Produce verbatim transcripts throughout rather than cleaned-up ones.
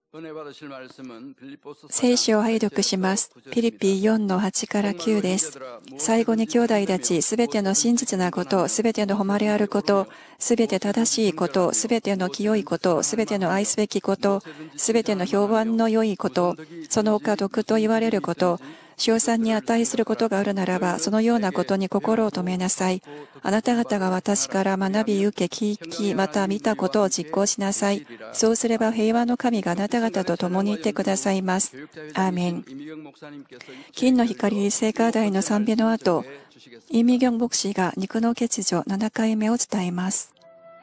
聖書を拝読します。ピリピよんのはちからきゅうです。最後に兄弟たち、すべての真実なこと、すべての誉れあること、すべて正しいこと、すべての清いこと、すべての愛すべきこと、すべての評判の良いこと、その他毒と言われること、称賛に値することがあるならば、そのようなことに心を留めなさい。あなた方が私から学び受け、聞き、また見たことを実行しなさい。そうすれば平和の神があなた方と共にいてくださいます。アーメン。金の光聖火台の賛美の後、イ・ミギョン牧師が肉の欠如ななかいめを伝えます。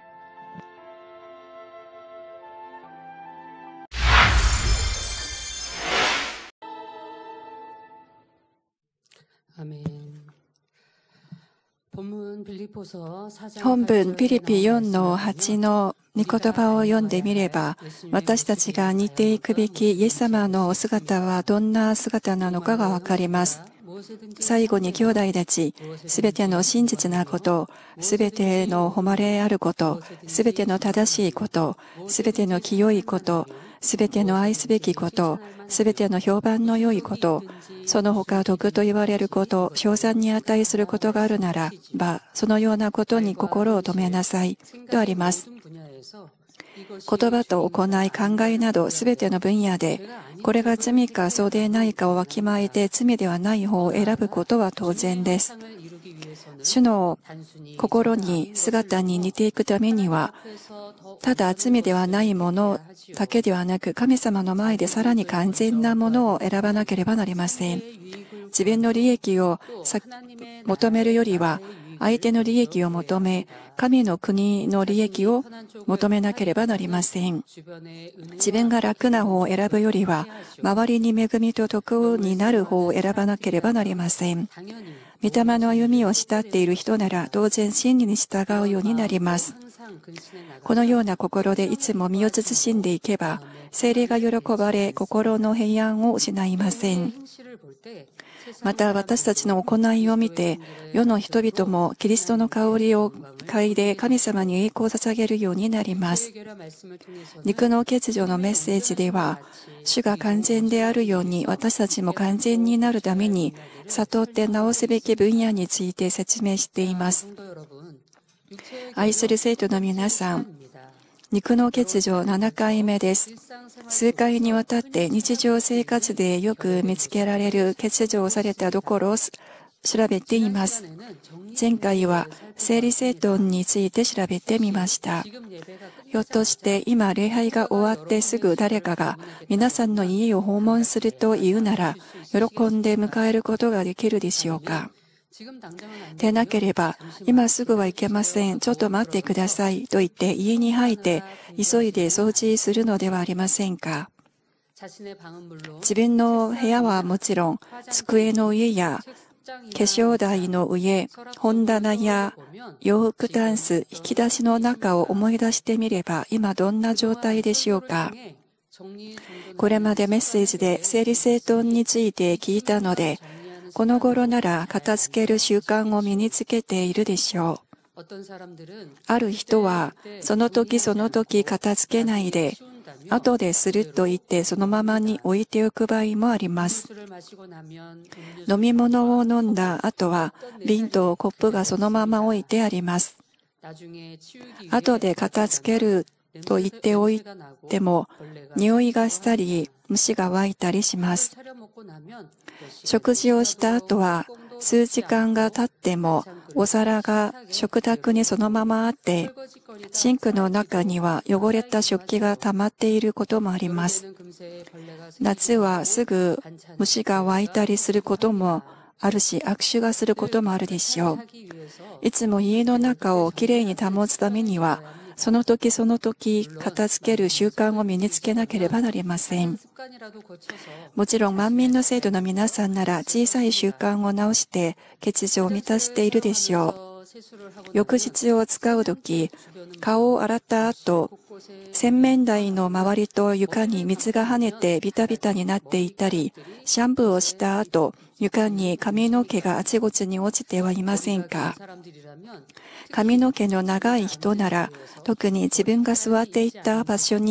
本文ピリピよんのはちの御言葉を読んでみれば、私たちが似ていくべきイエス様のお姿はどんな姿なのかがわかります。最後に兄弟たち、すべての真実なこと、すべての誉れあること、すべての正しいこと、すべての清いこと、すべての愛すべきこと、すべての評判の良いこと、その他毒と言われること、称賛に値することがあるならば、そのようなことに心を留めなさい、とあります。言葉と行い、考えなどすべての分野で、これが罪かそうでないかをわきまえて罪ではない方を選ぶことは当然です。主の心に、姿に似ていくためには、ただ罪ではないものだけではなく、神様の前でさらに完全なものを選ばなければなりません。自分の利益を求めるよりは、相手の利益を求め、神の国の利益を求めなければなりません。自分が楽な方を選ぶよりは、周りに恵みと徳になる方を選ばなければなりません。御霊の歩みを慕っている人なら、当然真理に従うようになります。このような心でいつも身を慎んでいけば、聖霊が喜ばれ、心の平安を失いません。また私たちの行いを見て、世の人々もキリストの香りを嗅いで神様に栄光を捧げるようになります。肉の欠如のメッセージでは、主が完全であるように私たちも完全になるために、悟って直すべき分野について説明しています。愛する生徒の皆さん、肉の欠如ななかいめです。数回にわたって日常生活でよく見つけられる欠如されたところを調べています。前回は整理整頓について調べてみました。ひょっとして今礼拝が終わってすぐ誰かが皆さんの家を訪問すると言うなら、喜んで迎えることができるでしょうか。でなければ、今すぐは行けません。ちょっと待ってください。と言って家に入って急いで掃除するのではありませんか。自分の部屋はもちろん、机の上や化粧台の上、本棚や洋服タンス、引き出しの中を思い出してみれば、今どんな状態でしょうか。これまでメッセージで整理整頓について聞いたので、この頃なら片付ける習慣を身につけているでしょう。ある人は、その時その時片付けないで、後ですると言ってそのままに置いておく場合もあります。飲み物を飲んだ後は、瓶とコップがそのまま置いてあります。後で片付けると言っておいても、匂いがしたり、虫が湧いたりします。食事をした後は、数時間が経っても、お皿が食卓にそのままあって、シンクの中には汚れた食器が溜まっていることもあります。夏はすぐ虫が湧いたりすることもあるし、悪臭がすることもあるでしょう。いつも家の中をきれいに保つためには、その時その時片付ける習慣を身につけなければなりません。もちろん万民の生徒の皆さんなら小さい習慣を直して欠如を満たしているでしょう。浴室を使うとき、顔を洗った後、洗面台の周りと床に水が跳ねてビタビタになっていたり、シャンプーをした後、床に髪の毛があちこちに落ちてはいませんか。髪の毛の長い人なら、特に自分が座っていた場所に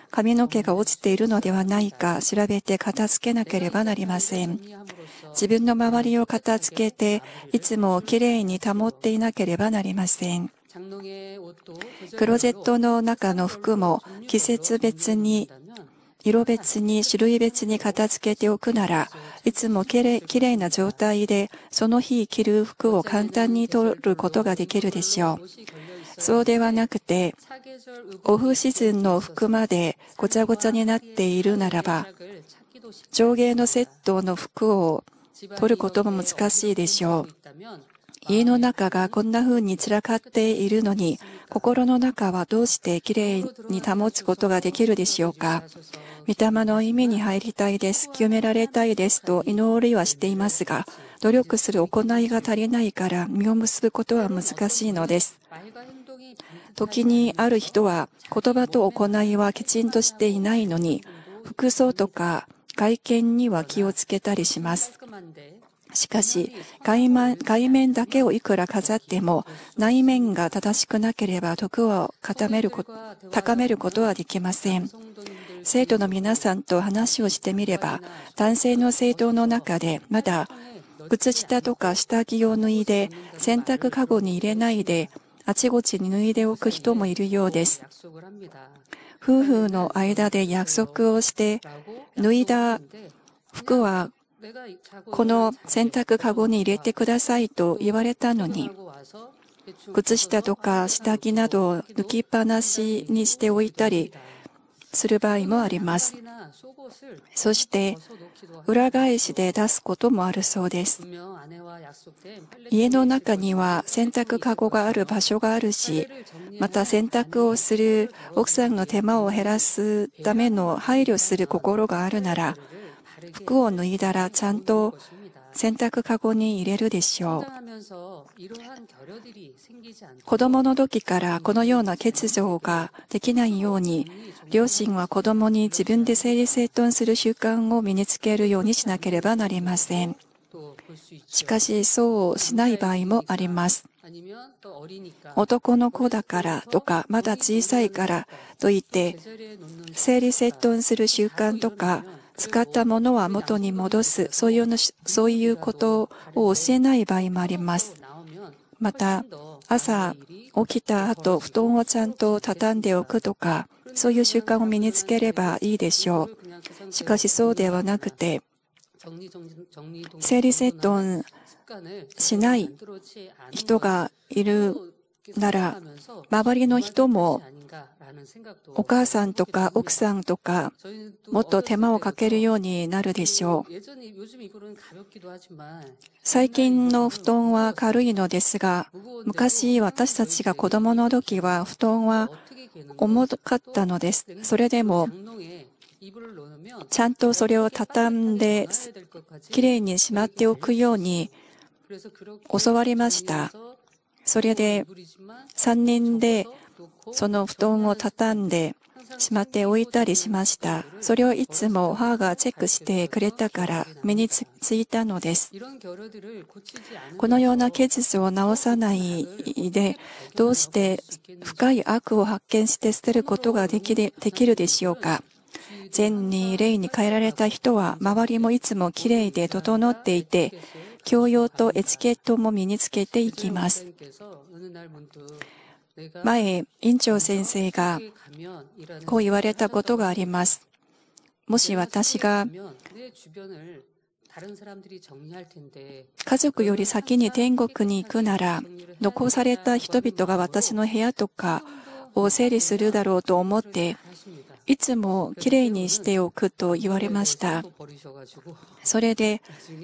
髪の毛が落ちているのではないか調べて片付けなければなりません。自分の周りを片付けて、いつもきれいに保っていなければなりません。クローゼットの中の服も季節別に、色別に、種類別に片付けておくなら、いつもきれい、きれいな状態で、その日着る服を簡単に取ることができるでしょう。そうではなくて、オフシーズンの服までごちゃごちゃになっているならば、上下のセットの服を取ることも難しいでしょう。家の中がこんな風に散らかっているのに、心の中はどうしてきれいに保つことができるでしょうか。御霊の意味に入りたいです、清められたいですと祈りはしていますが、努力する行いが足りないから実を結ぶことは難しいのです。時にある人は言葉と行いはきちんとしていないのに、服装とか外見には気をつけたりします。しかし外面、外面だけをいくら飾っても内面が正しくなければ徳を固めること、高めることはできません。生徒の皆さんと話をしてみれば、男性の生徒の中でまだ靴下とか下着を脱いで洗濯かごに入れないであちこちに脱いでおく人もいるようです。夫婦の間で約束をして脱いだ服はこの洗濯かごに入れてくださいと言われたのに、靴下とか下着などを抜きっぱなしにしておいたりする場合もあります。そして裏返しで出すこともあるそうです。家の中には洗濯かごがある場所があるし、また洗濯をする奥さんの手間を減らすための配慮する心があるなら、服を脱いだらちゃんと洗濯かごに入れるでしょう。子供の時からこのような欠如ができないように、両親は子供に自分で整理整頓する習慣を身につけるようにしなければなりません。しかしそうしない場合もあります。男の子だからとか、まだ小さいからといって整理整頓する習慣とか、使ったものは元に戻す、そういうの、そういうことを教えない場合もあります。また、朝起きた後、布団をちゃんと畳んでおくとか、そういう習慣を身につければいいでしょう。しかしそうではなくて、整理整頓しない人がいるなら、周りの人もお母さんとか奥さんとかもっと手間をかけるようになるでしょう。最近の布団は軽いのですが、昔私たちが子供の時は布団は重かったのです。それでもちゃんとそれを畳んできれいにしまっておくように教わりました。それでさんにんでその布団を畳んでしまっておいたりしました。それをいつも母がチェックしてくれたから身についたのです。このような欠如を直さないで、どうして深い悪を発見して捨てることができで、できるでしょうか。善に霊に変えられた人は周りもいつもきれいで整っていて、教養とエチケットも身につけていきます。前、院長先生がこう言われたことがあります。もし私が家族より先に天国に行くなら、残された人々が私の部屋とかを整理するだろうと思って、いつもきれいにしておくと言われました。それで、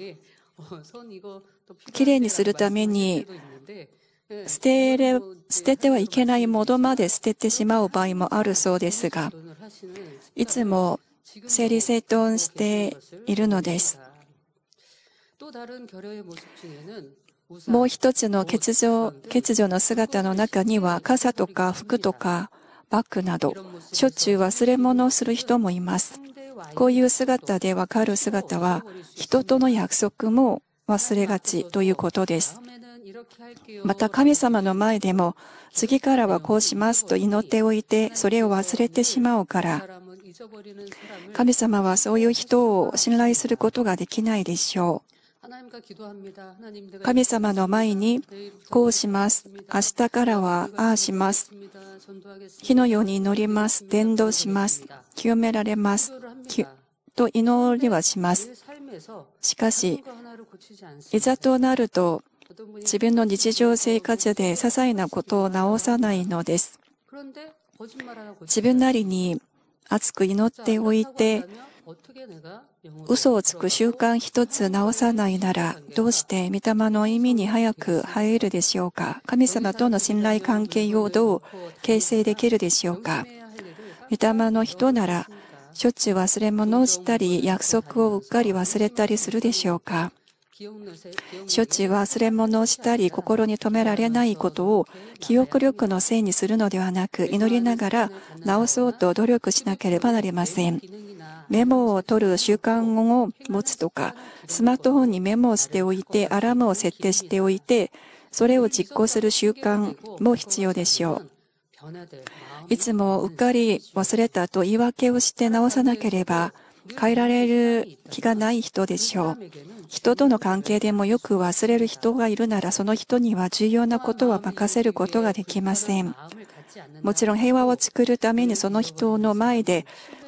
きれいにするために、捨てれ、捨ててはいけないものまで捨ててしまう場合もあるそうですが、いつも整理整頓しているのです。もう一つの欠如、欠如の姿の中には、傘とか服とかバッグなど、しょっちゅう忘れ物をする人もいます。こういう姿でわかる姿は、人との約束も忘れがちということです。また神様の前でも、次からはこうしますと祈っておいて、それを忘れてしまうから、 神様はそういう人を信頼することができないでしょう。神様の前にこうします。明日からはああします。火のように祈ります。伝道します。清められます。と祈りはします。しかし、いざとなると、自分の日常生活で些細なことを直さないのです。自分なりに熱く祈っておいて、嘘をつく習慣一つ直さないなら、どうして御霊の意味に早く入るでしょうか。神様との信頼関係をどう形成できるでしょうか。御霊の人なら、しょっちゅう忘れ物をしたり、約束をうっかり忘れたりするでしょうか。しょっちゅう忘れ物をしたり、心に留められないことを記憶力のせいにするのではなく、祈りながら直そうと努力しなければなりません。メモを取る習慣を持つとか、スマートフォンにメモをしておいて、アラームを設定しておいて、それを実行する習慣も必要でしょう。いつもうっかり忘れたと言い訳をして直さなければ、変えられる気がない人でしょう。人との関係でもよく忘れる人がいるなら、その人には重要なことは任せることができません。もちろん平和を作るためにその人の前で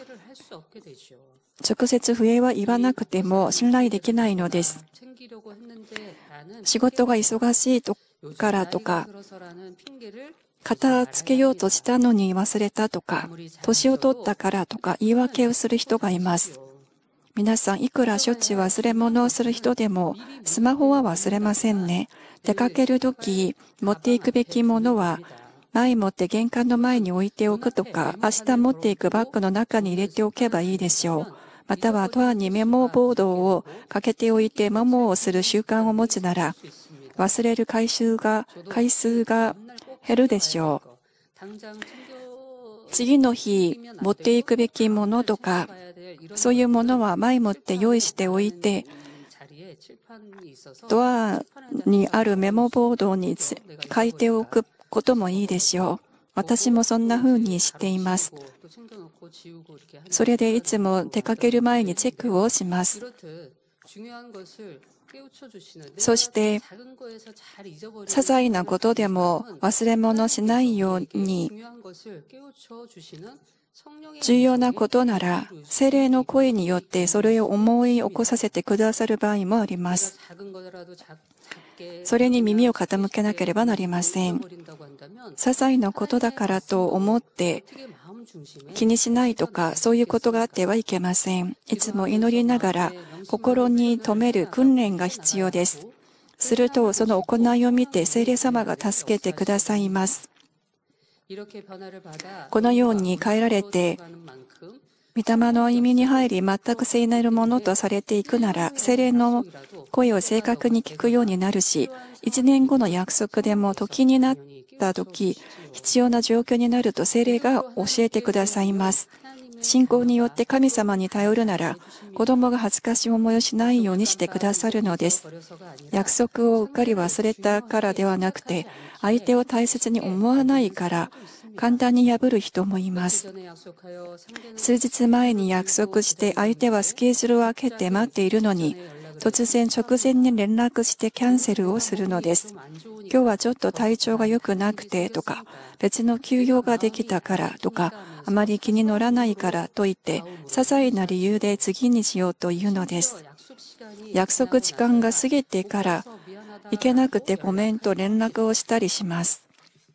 直接不平は言わなくても信頼できないのです。仕事が忙しいからとか、片付けようとしたのに忘れたとか、年を取ったからとか言い訳をする人がいます。皆さん、いくらしょっちゅう忘れ物をする人でも、スマホは忘れませんね。出かけるとき、持っていくべきものは、前もって玄関の前に置いておくとか、明日持っていくバッグの中に入れておけばいいでしょう。またはドアにメモボードをかけておいてメモをする習慣を持つなら、忘れる回数が、回数が減るでしょう。次の日、持っていくべきものとか、そういうものは前もって用意しておいて、ドアにあるメモボードに書いておくこともいいでしょう。私もそんな風にしています。それでいつも出かける前にチェックをします。そして、些細なことでも忘れ物しないように、重要なことなら、聖霊の声によってそれを思い起こさせてくださる場合もあります。それに耳を傾けなければなりません。些細なことだからと思って気にしないとか、そういうことがあってはいけません。いつも祈りながら心に留める訓練が必要です。すると、その行いを見て聖霊様が助けてくださいます。このように変えられて、御霊の意味に入り、全く聖なるものとされていくなら、聖霊の声を正確に聞くようになるし、一年後の約束でも時になった時、必要な状況になると聖霊が教えてくださいます。信仰によって神様に頼るなら、子供が恥ずかしい思いをしないようにしてくださるのです。約束をうっかり忘れたからではなくて、相手を大切に思わないから、簡単に破る人もいます。数日前に約束して相手はスケジュールを空けて待っているのに、突然直前に連絡してキャンセルをするのです。今日はちょっと体調が良くなくてとか、別の休養ができたからとか、あまり気に乗らないからと言って、些細な理由で次にしようというのです。約束時間が過ぎてから行けなくてごめんと連絡をしたりします。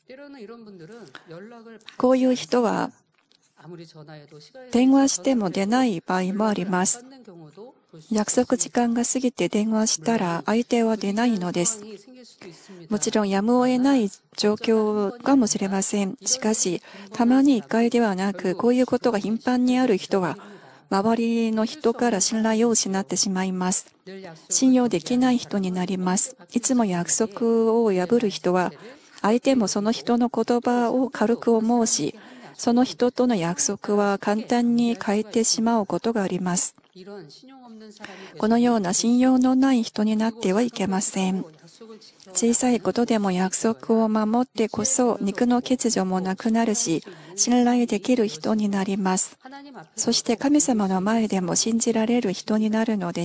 こういう人は電話しても出ない場合もあります。約束時間が過ぎて電話したら相手は出ないのです。もちろんやむを得ない状況かもしれません。しかし、たまに一回ではなく、こういうことが頻繁にある人は、周りの人から信頼を失ってしまいます。信用できない人になります。いつも約束を破る人は、相手もその人の言葉を軽く思うし、些その人との約束は簡単に変えてしまうことがあります。このような信用のない人になってはいけません。小さいことでも約束を守ってこそ肉の欠如もなくなるし、信頼できる人になります。そして神様の前でも信じられる人になるのです。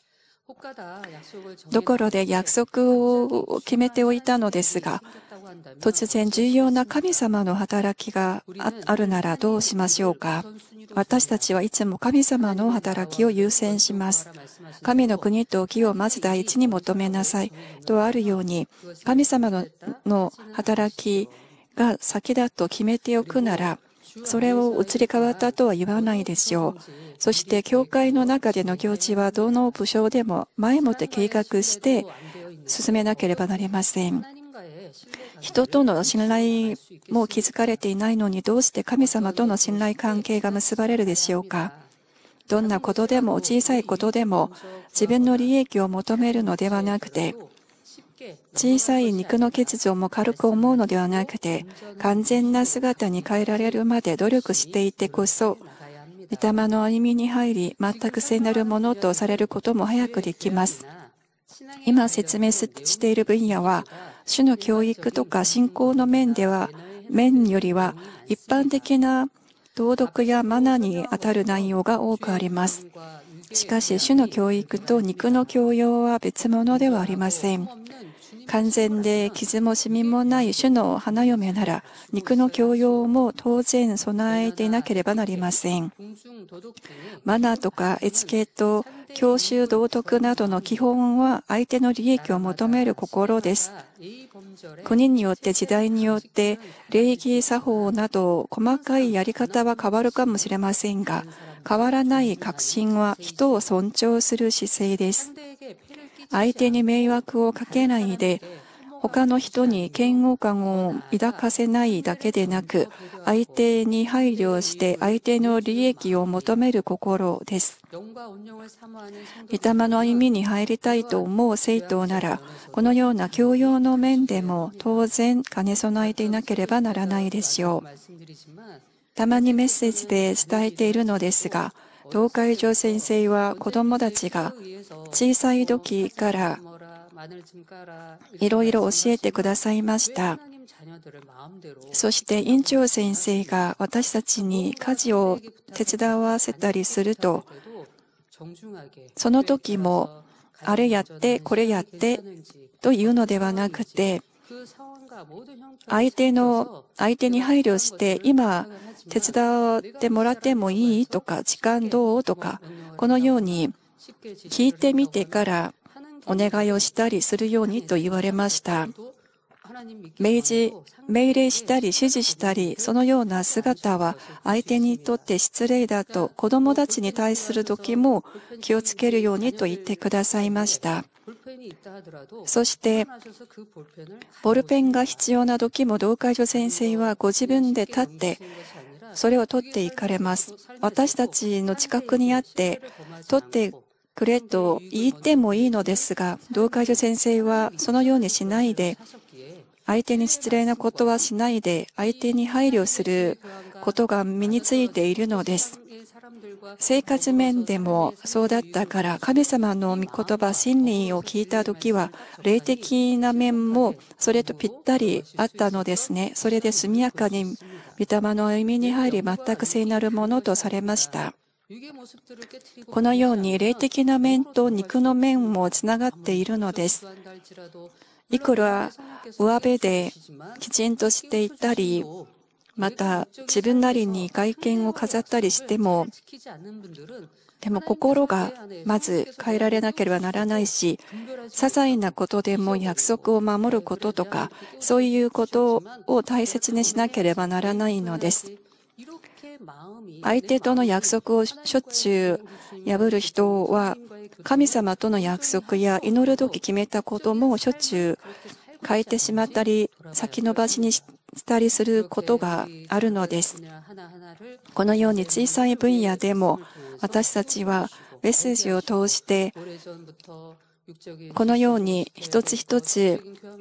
ところで約束を決めておいたのですが、突然重要な神様の働きがあるならどうしましょうか。私たちはいつも神様の働きを優先します。神の国と義をまず第一に求めなさいとあるように、神様のの働きが先だと決めておくなら、それを移り変わったとは言わないでしょう。そして、教会の中での行事はどの部署でも前もって計画して進めなければなりません。人との信頼も築かれていないのに、どうして神様との信頼関係が結ばれるでしょうか。どんなことでも小さいことでも自分の利益を求めるのではなくて、小さい肉の欠如も軽く思うのではなくて、完全な姿に変えられるまで努力していてこそ、御霊の歩みに入り、全く聖なるものとされることも早くできます。今説明している分野は、主の教育とか信仰の面では、面よりは一般的な道徳やマナーにあたる内容が多くあります。しかし、主の教育と肉の教養は別物ではありません。完全で傷もシミもない主の花嫁なら、肉の教養も当然備えていなければなりません。マナーとかエチケット、教習道徳などの基本は相手の利益を求める心です。国によって時代によって礼儀作法など細かいやり方は変わるかもしれませんが、変わらない確信は人を尊重する姿勢です。相手に迷惑をかけないで、他の人に嫌悪感を抱かせないだけでなく、相手に配慮して相手の利益を求める心です。御霊の歩みに入りたいと思う生徒なら、このような教養の面でも当然兼ね備えていなければならないでしょう。たまにメッセージで伝えているのですが、東海城先生は子供たちが小さい時からいろいろ教えてくださいました。そして院長先生が私たちに家事を手伝わせたりすると、その時もあれやってこれやってというのではなくて、相手の相手に配慮して今手伝ってもらってもいいとか時間どうとか、このように聞いてみてからお願いをしたりするようにと言われました。命じ、命令したり指示したり、そのような姿は相手にとって失礼だと子供たちに対する時も気をつけるようにと言ってくださいました。そして、ボールペンが必要な時も同会所先生はご自分で立って、それを取っていかれます。私たちの近くにあって、取ってくれと言ってもいいのですが、同会所先生はそのようにしないで、相手に失礼なことはしないで、相手に配慮することが身についているのです。生活面でもそうだったから、神様の御言葉、真理を聞いたときは、霊的な面もそれとぴったりあったのですね。それで速やかに御霊の歩みに入り、全く聖なるものとされました。このように霊的な面と肉の面もつながっているのです。いくら上辺できちんとしていたり、また自分なりに外見を飾ったりしても、でも心がまず変えられなければならないし、些細なことでも約束を守ることとか、そういうことを大切にしなければならないのです。相手との約束をしょっちゅう破る人は、神様との約束や祈る時決めたこともしょっちゅう変えてしまったり、先延ばしにしたりすることがあるのです。このように小さい分野でも、私たちはメッセージを通して、このように一つ一つ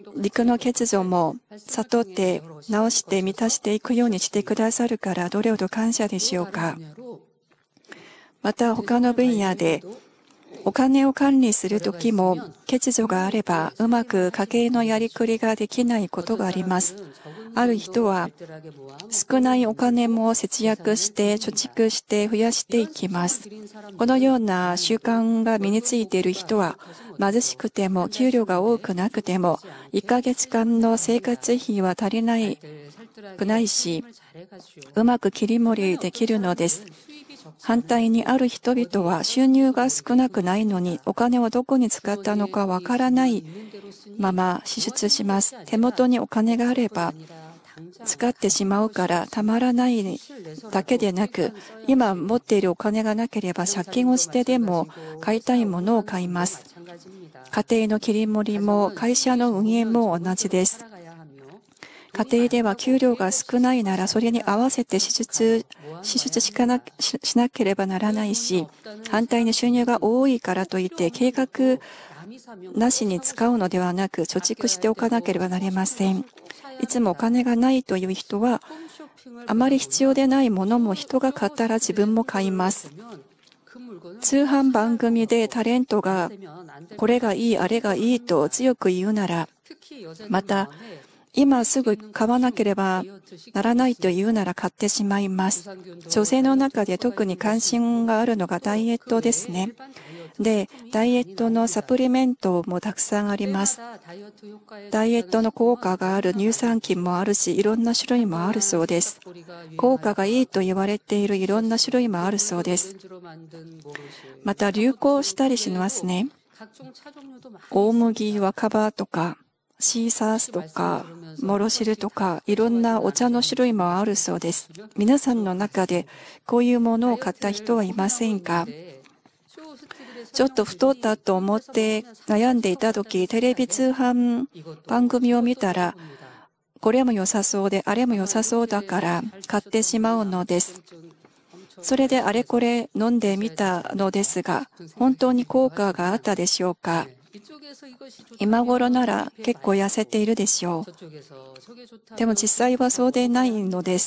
陸の欠如も悟って直して満たしていくようにしてくださるからどれほど感謝でしょうか。また他の分野でお金を管理するときも欠如があればうまく家計のやりくりができないことがあります。ある人は少ないお金も節約して貯蓄して増やしていきます。このような習慣が身についている人は貧しくても給料が多くなくてもいっかげつかんの生活費は足りないくないし、うまく切り盛りできるのです。反対にある人々は収入が少なくないのにお金をどこに使ったのかわからないまま支出します。手元にお金があれば使ってしまうからたまらないだけでなく、今持っているお金がなければ借金をしてでも買いたいものを買います。家庭の切り盛りも会社の運営も同じです。家庭では給料が少ないならそれに合わせて支出、支出しかな、しなければならないし、反対に収入が多いからといって計画なしに使うのではなく貯蓄しておかなければなりません。いつもお金がないという人はあまり必要でないものも人が買ったら自分も買います。通販番組でタレントがこれがいいあれがいいと強く言うなら、また今すぐ買わなければならないと言うなら買ってしまいます。女性の中で特に関心があるのがダイエットですね。で、ダイエットのサプリメントもたくさんあります。ダイエットの効果がある乳酸菌もあるし、いろんな種類もあるそうです。効果がいいと言われているいろんな種類もあるそうです。また流行したりしますね。大麦、若葉とか、シーサースとか、モロシルとか、いろんなお茶の種類もあるそうです。皆さんの中でこういうものを買った人はいませんか？ちょっと太ったと思って悩んでいたとき、テレビ通販番組を見たら、これも良さそうで、あれも良さそうだから買ってしまうのです。それであれこれ飲んでみたのですが、本当に効果があったでしょうか？今頃なら結構痩せているでしょう。でも実際はそうでないのです。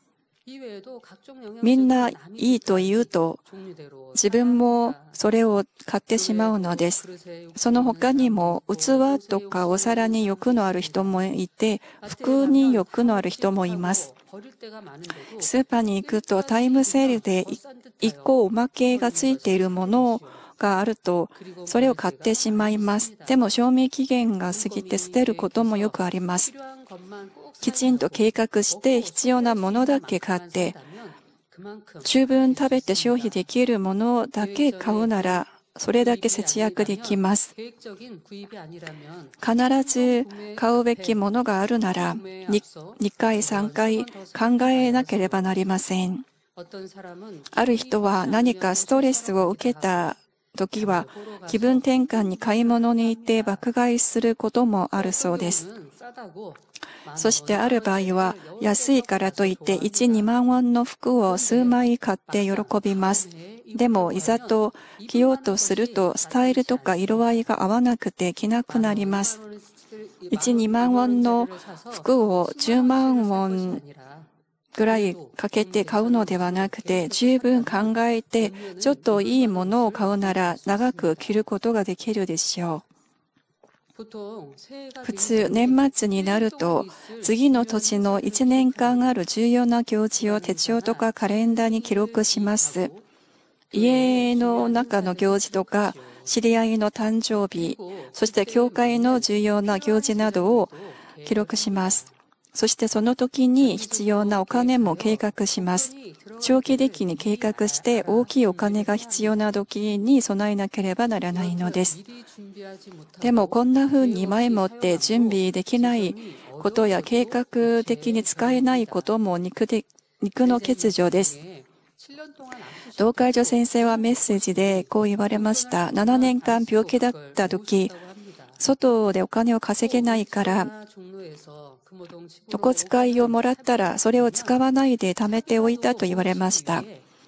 みんないいと言うと自分もそれを買ってしまうのです。その他にも器とかお皿に欲のある人もいて、服に欲のある人もいます。スーパーに行くとタイムセールでいっこおまけがついているものがあるとそれを買ってしまいます。でも賞味期限が過ぎて捨てることもよくあります。きちんと計画して必要なものだけ買って十分食べて消費できるものだけ買うならそれだけ節約できます。必ず買うべきものがあるなら に, にかいさんかい考えなければなりません。ある人は何かストレスを受けた時は気分転換に買い物に行って爆買いすることもあるそうです。そしてある場合は安いからといっていち、にまんウォンの服を数枚買って喜びます。でもいざと着ようとするとスタイルとか色合いが合わなくて着なくなります。いち、にまんウォンの服をじゅうまんウォンぐらいかけて買うのではなくて、十分考えてちょっといいものを買うなら長く着ることができるでしょう。普通、年末になると次の年のいちねんかんある重要な行事を手帳とかカレンダーに記録します。家の中の行事とか知り合いの誕生日、そして教会の重要な行事などを記録します。そしてその時に必要なお金も計画します。長期的に計画して大きいお金が必要な時に備えなければならないのです。でもこんな風に前もって準備できないことや計画的に使えないことも肉で、肉の欠如です。同会女先生はメッセージでこう言われました。ななねんかん病気だった時、外でお金を稼げないからお小遣いをもらったらそれを使わないで貯めておいたと言われました。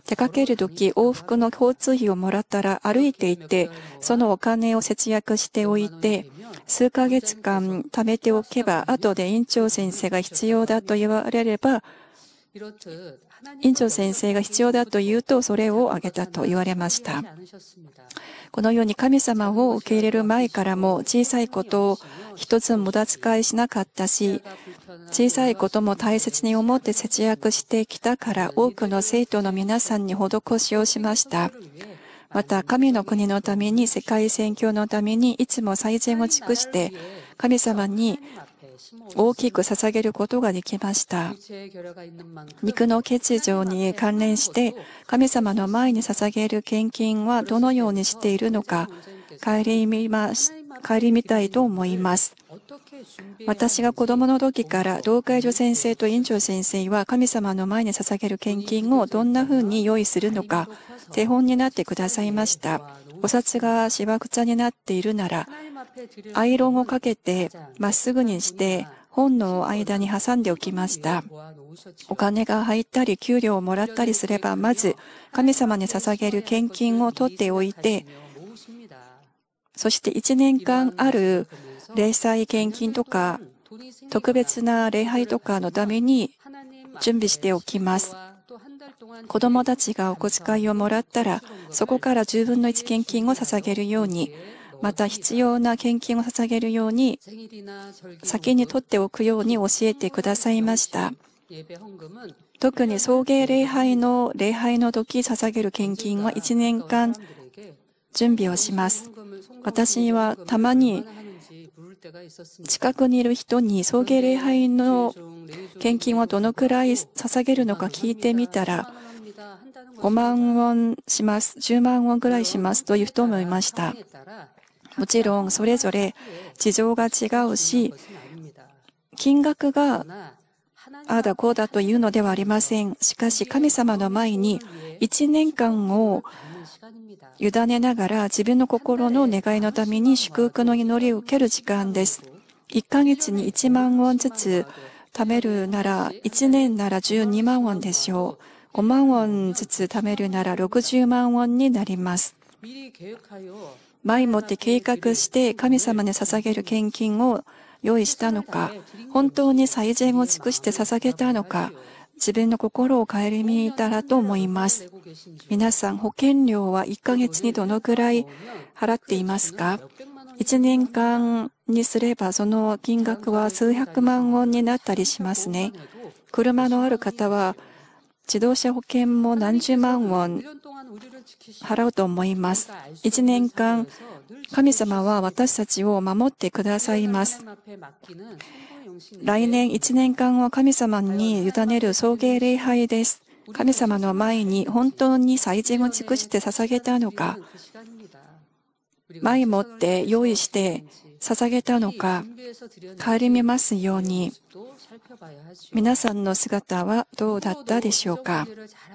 出かけるとき往復の交通費をもらったら歩いて行って、そのお金を節約しておいて、数ヶ月間貯めておけば、後で院長先生が必要だと言われれば、院長先生が必要だと言うと、それをあげたと言われました。このように神様を受け入れる前からも小さいことを一つ無駄遣いしなかったし、小さいことも大切に思って節約してきたから多くの生徒の皆さんに施しをしました。また神の国のために世界宣教のためにいつも最善を尽くして神様に大きく捧げることができました。肉の欠如に関連して神様の前に捧げる献金はどのようにしているのか顧みます、顧みたいと思います。私が子供の時から同会所先生と院長先生は神様の前に捧げる献金をどんな風に用意するのか手本になってくださいました。お札がしわくちゃになっているならアイロンをかけてまっすぐにして本の間に挟んでおきました。お金が入ったり給料をもらったりすればまず神様に捧げる献金を取っておいて、そしていちねんかんある礼祭献金とか特別な礼拝とかのために準備しておきます。子供たちがお小遣いをもらったらそこからじゅうぶんのいち献金を捧げるように、また必要な献金を捧げるように先に取っておくように教えてくださいました。特に送迎礼拝の礼拝の時捧げる献金はいちねんかん準備をします。私はたまに近くにいる人に送迎礼拝の献金はどのくらい捧げるのか聞いてみたらごまんウォンします、じゅうまんウォンぐらいしますという人もいました。もちろんそれぞれ事情が違うし金額がああだこうだというのではありません。しかし神様の前にいちねんかんを委ねながら自分の心の願いのために祝福の祈りを受ける時間です。いっかげつにいちまんウォンずつ貯めるならいちねんならじゅうにまんウォンでしょう。ごまんウォンずつ貯めるならろくじゅうまんウォンになります。前もって計画して神様に捧げる献金を用意したのか、本当に最善を尽くして捧げたのか、自分の心を顧みたらと思います。皆さん、保険料はいっかげつにどのくらい払っていますか？いちねんかんにすればその金額は数百万ウォンになったりしますね。車のある方は自動車保険も何十万ウォン払うと思います。いちねんかん神様は私たちを守ってくださいます。来年いちねんかんは神様に委ねる送迎礼拝です。神様の前に本当に最善を尽くして捧げたのか、前もって用意して捧げたのか顧みますように、皆さんの姿はどうだったでしょうか。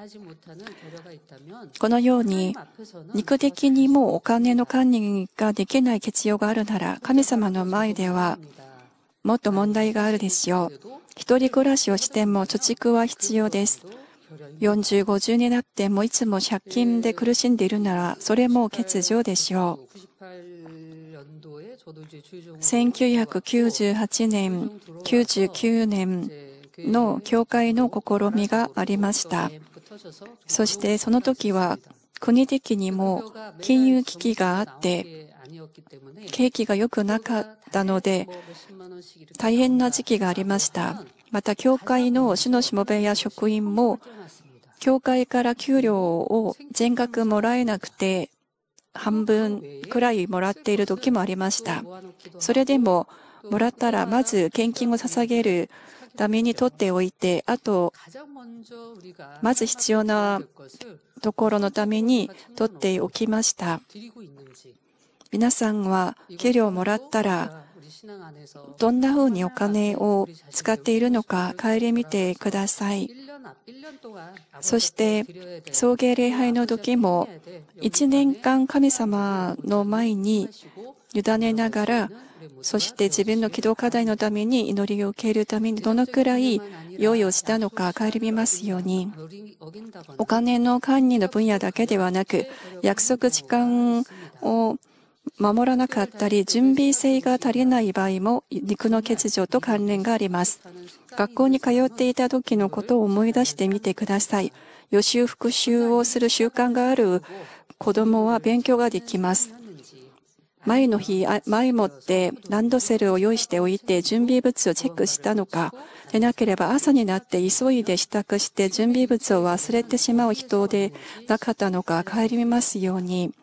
このように肉的にもお金の管理ができない必要があるなら、神様の前ではもっと問題があるでしょう。一人暮らしをしても貯蓄は必要です。よんじゅう、ごじゅうになってもいつも借金で苦しんでいるなら、それも欠如でしょう。せんきゅうひゃくきゅうじゅうはちねん、きゅうじゅうきゅうねんの教会の試みがありました。そしてその時は国的にも金融危機があって景気が良くなかったので大変な時期がありました。また教会の主のしもべや職員も教会から給料を全額もらえなくて半分くらいもらっている時もありました。それでももらったらまず献金を捧げるために取っておいて、あとまず必要なところのために取っておきました。皆さんは給料をもらったらどんなふうにお金を使っているのか顧みてください。そして送迎礼拝の時もいちねんかん神様の前に委ねながらそして自分の祈祷課題のために祈りを受けるためにどのくらい用意をしたのか顧みますように、お金の管理の分野だけではなく、約束時間を守らなかったり、準備性が足りない場合も肉の欠如と関連があります。学校に通っていた時のことを思い出してみてください。予習復習をする習慣がある子供は勉強ができます。前の日、前もってランドセルを用意しておいて準備物をチェックしたのか、でなければ朝になって急いで支度して準備物を忘れてしまう人でなかったのか顧みますように、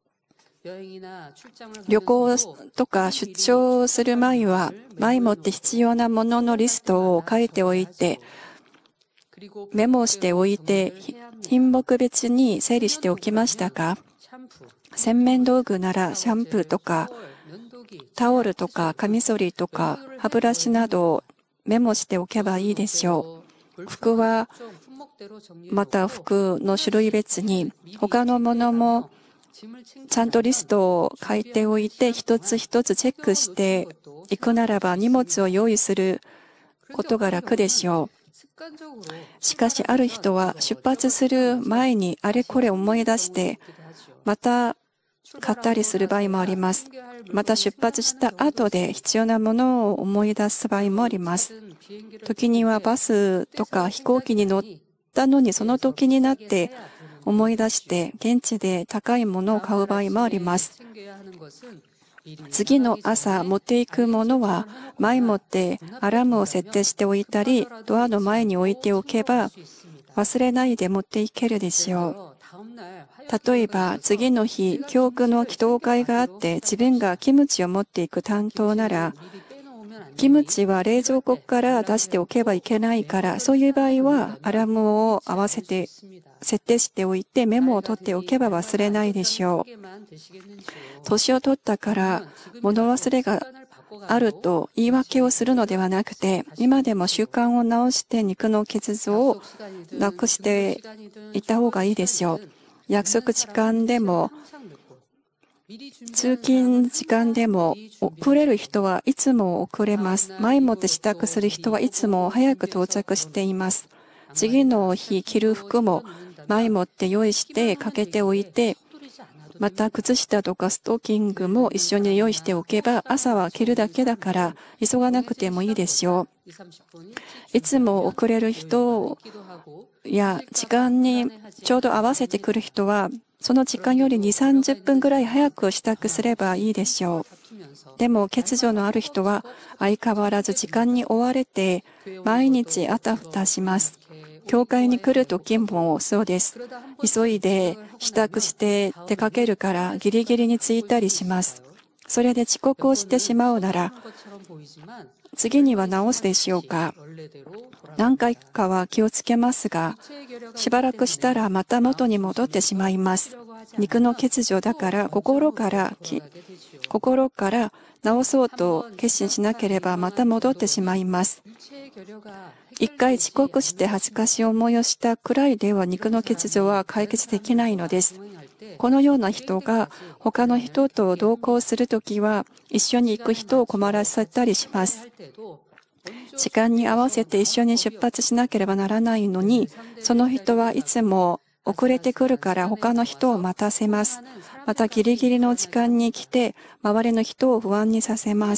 旅行とか出張する前は前もって必要なもののリストを書いておいて、メモしておいて品目別に整理しておきましたか？洗面道具ならシャンプーとかタオルとかカミソリとか歯ブラシなどをメモしておけばいいでしょう。服はまた服の種類別に、他のものもちゃんとリストを書いておいて一つ一つチェックしていくならば荷物を用意することが楽でしょう。しかしある人は出発する前にあれこれ思い出してまた買ったりする場合もあります。また出発した後で必要なものを思い出す場合もあります。時にはバスとか飛行機に乗ったのにその時になって思い出して現地で高いものを買う場合もあります。次の朝持っていくものは前もってアラームを設定しておいたりドアの前に置いておけば忘れないで持っていけるでしょう。例えば次の日教区の祈祷会があって自分がキムチを持っていく担当なら、キムチは冷蔵庫から出しておけばいけないから、そういう場合はアラームを合わせて設定しておいてメモを取っておけば忘れないでしょう。年を取ったから物忘れがあると言い訳をするのではなくて、今でも習慣を直して肉の欠如をなくしていた方がいいでしょう。約束時間でも通勤時間でも遅れる人はいつも遅れます。前もって支度する人はいつも早く到着しています。次の日着る服も前もって用意してかけておいて、また靴下とかストッキングも一緒に用意しておけば朝は着るだけだから急がなくてもいいでしょう。いつも遅れる人や時間にちょうど合わせてくる人はその時間よりに、さんじゅっぷんぐらい早く支度すればいいでしょう。でも欠如のある人は相変わらず時間に追われて毎日あたふたします。教会に来る時もそうです。急いで支度して出かけるからギリギリに着いたりします。それで遅刻をしてしまうなら次には直すでしょうか。何回かは気をつけますが、しばらくしたらまた元に戻ってしまいます。肉の欠如だから心から心から直そうと決心しなければまた戻ってしまいます。一回遅刻して恥ずかしい思いをしたくらいでは肉の欠如は解決できないのです。このような人が他の人と同行するときは一緒に行く人を困らせたりします。時間に合わせて一緒に出発しなければならないのに、その人はいつも遅れてくるから他の人を待たせます。またギリギリの時間に来て周りの人を不安にさせます。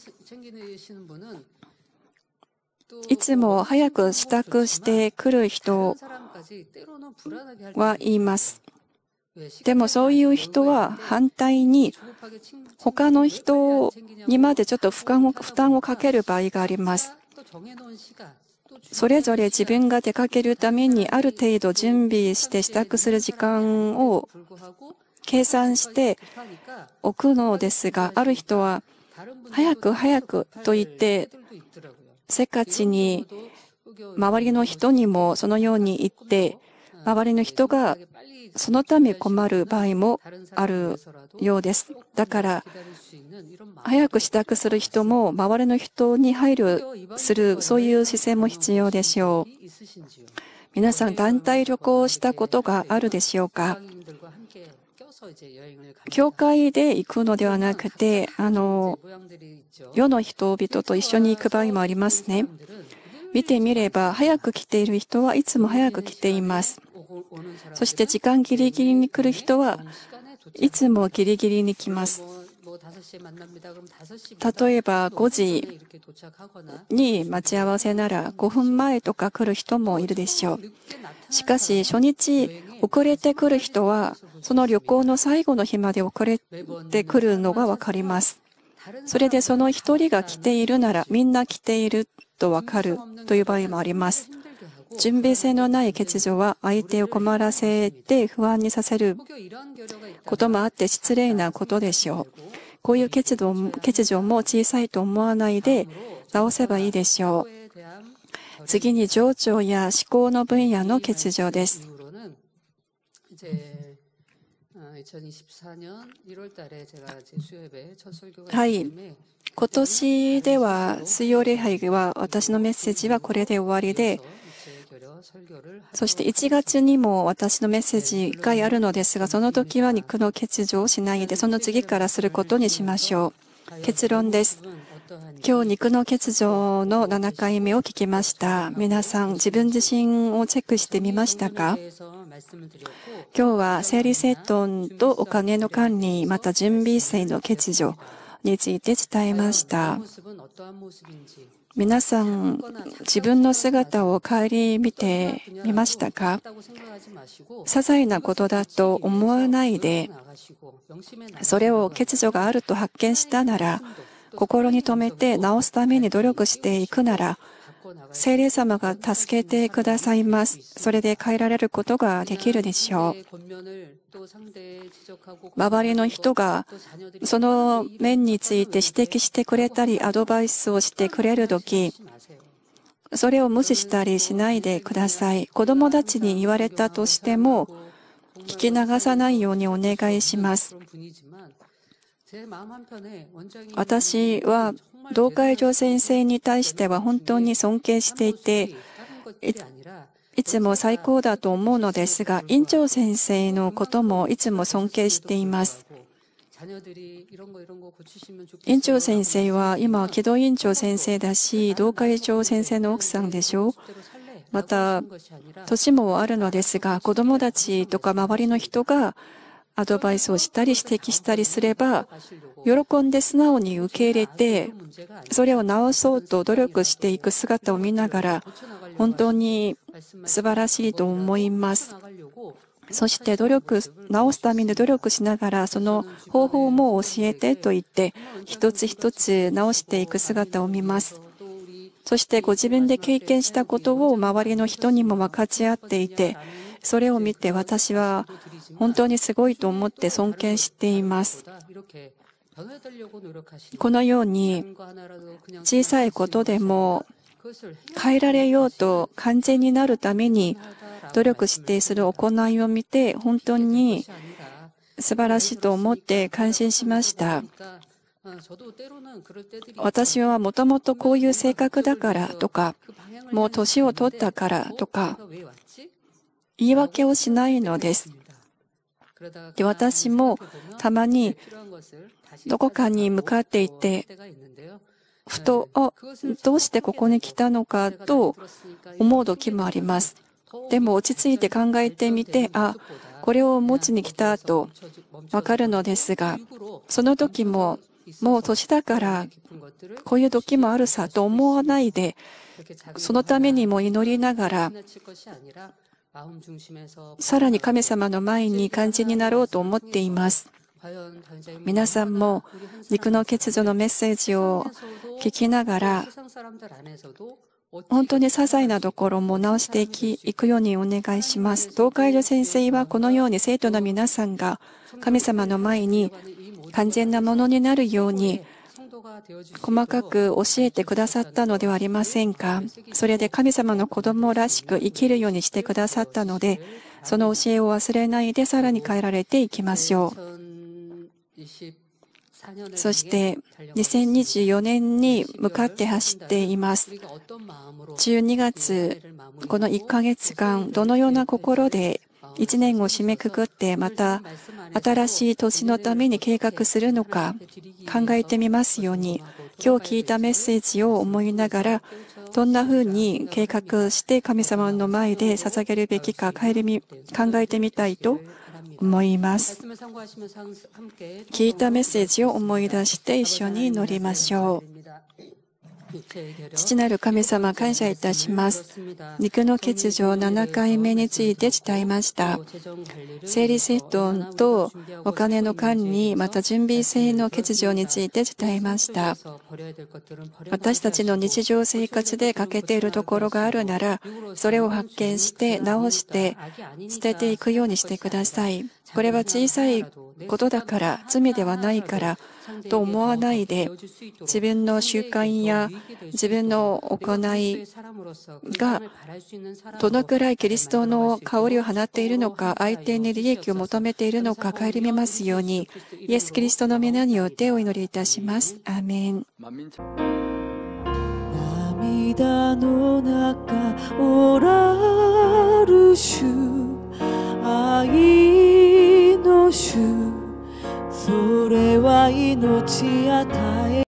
いつも早く支度してくる人は言います。でもそういう人は反対に他の人にまでちょっと負担を、負担をかける場合があります。それぞれ自分が出かけるためにある程度準備して支度する時間を計算しておくのですが、ある人は早く早くと言ってせっかちに周りの人にもそのように言って周りの人がそのため困る場合もあるようです。だから早く支度する人も周りの人に配慮するそういう姿勢も必要でしょう。皆さん団体旅行をしたことがあるでしょうか。 教会で行くのではなくて、あの、世の人々と一緒に行く場合もありますね。見てみれば、早く来ている人はいつも早く来ています。そして時間ギリギリに来る人はいつもギリギリに来ます。例えばごじに待ち合わせならごふんまえとか来る人もいるでしょう。しかし初日遅れてくる人はその旅行の最後の日まで遅れてくるのがわかります。それでその一人が来ているならみんな来ているとわかるという場合もあります。準備性のない欠如は相手を困らせて不安にさせることもあって失礼なことでしょう。こういう欠如、欠如も小さいと思わないで直せばいいでしょう。次に情緒や思考の分野の欠如です。はい。今年では水曜礼拝は私のメッセージはこれで終わりで、そしていちがつにも私のメッセージがあるのですが、その時は肉の欠如をしないで、その次からすることにしましょう。結論です。今日肉の欠如のななかいめを聞きました。皆さん自分自身をチェックしてみましたか？今日は整理整頓とお金の管理、また準備性の欠如について伝えました。皆さん、自分の姿を顧みてみましたか？些細なことだと思わないで、それを欠如があると発見したなら、心に留めて直すために努力していくなら、聖霊様が助けてくださいます。それで変えられることができるでしょう。周りの人がその面について指摘してくれたりアドバイスをしてくれるとき、それを無視したりしないでください。子供たちに言われたとしても聞き流さないようにお願いします。私は同会長先生に対しては本当に尊敬していて、いいつも最高だと思うのですが、院長先生のこともいつも尊敬しています。院長先生は今、木戸院長先生だし、同会長先生の奥さんでしょう。また、年もあるのですが、子供たちとか周りの人がアドバイスをしたり指摘したりすれば、喜んで素直に受け入れて、それを直そうと努力していく姿を見ながら、本当に素晴らしいと思います。そして努力、直すために努力しながら、その方法も教えてと言って、一つ一つ直していく姿を見ます。そしてご自分で経験したことを周りの人にも分かち合っていて、それを見て私は本当にすごいと思って尊敬しています。このように小さいことでも変えられようと完全になるために努力してする行いを見て本当に素晴らしいと思って感心しました。私はもともとこういう性格だからとか、もう年を取ったからとか言い訳をしないのです。で、私もたまにどこかに向かっていて、ふと、あ、どうしてここに来たのかと思う時もあります。でも落ち着いて考えてみて、あ、これを持ちに来たとわかるのですが、その時ももう年だからこういう時もあるさと思わないで、そのためにも祈りながら、さらに神様の前に肝心になろうと思っています。皆さんも肉の欠如のメッセージを聞きながら、本当に些細なところも直していき、いくようにお願いします。同会長先生はこのように生徒の皆さんが神様の前に完全なものになるように細かく教えてくださったのではありませんか。それで神様の子供らしく生きるようにしてくださったので、その教えを忘れないでさらに変えられていきましょう。そしてにせんにじゅうよねんに向かって走っています。じゅうにがつ、このいっかげつかん、どのような心でいちねんを締めくくってまた新しい年のために計画するのか考えてみますように、今日聞いたメッセージを思いながらどんなふうに計画して神様の前で捧げるべきか考えてみたいと思います。聞いたメッセージを思い出して一緒に祈りましょう。父なる神様、感謝いたします。肉の欠如ななかいめについて伝えました。整理整頓とお金の管理、また準備性の欠如について伝えました。私たちの日常生活で欠けているところがあるなら、それを発見して直して捨てていくようにしてください。これは小さいことだから、罪ではないからと思わないで、自分の習慣や自分の行いがどのくらいキリストの香りを放っているのか、相手に利益を求めているのか顧みますように、イエス・キリストの皆によってお祈りいたします。アーメン。 涙の中おらる主、愛の主、それは命与え